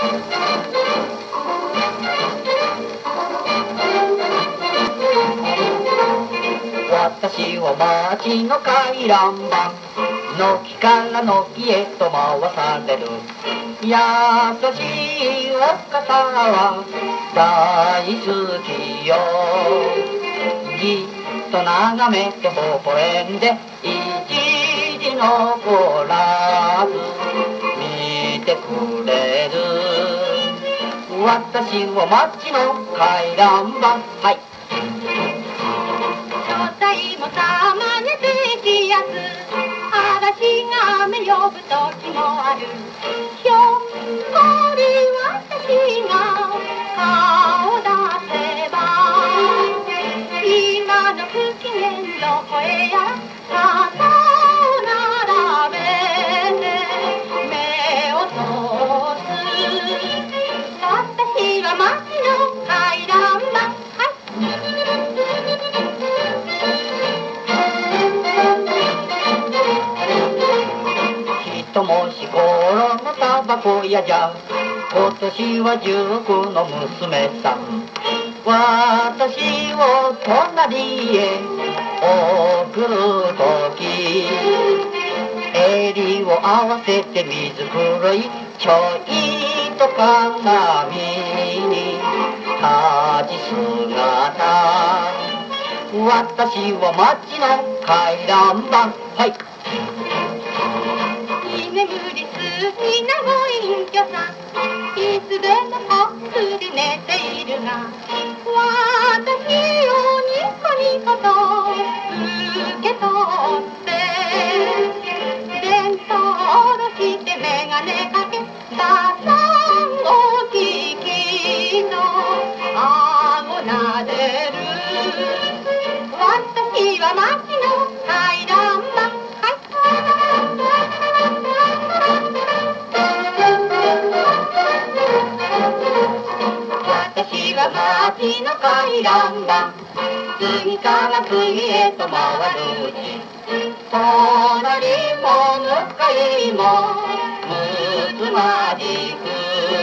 私は町の回覧板、軒から軒へと回される。優しいお方は大好きよ。じっと眺めて微笑んで一時残らず見てくれる。私は町の回覧板、はい。 所帯もたまに激安、嵐が雨呼ぶ時もある。ひょっこり私が顔出せば、今の不機嫌どこへやら肩を並べて目を通す。私は街の回覧板、 ともし頃のタバコ屋じゃ、今年は19の娘さん。私を隣へ送るとき、襟を合わせて水黒いちょいと鏡に立ち姿。私は街の回覧板、はい。 居眠り好きなご隠居さん、いつでもホックで寝ているが、私をニコニコと受け取って弁当を下ろして眼鏡かけ、ダサンを聞きと顎なでる。私は街の回覧板、私は街の回覧板、次から次へと回るうち、隣も向かいもむつまじく、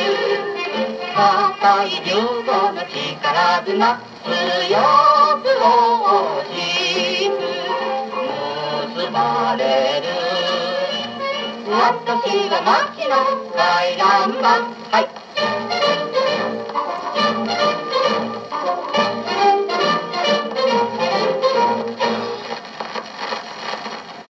高い15の力綱強く大きく結ばれる。私は街の回覧板、はい。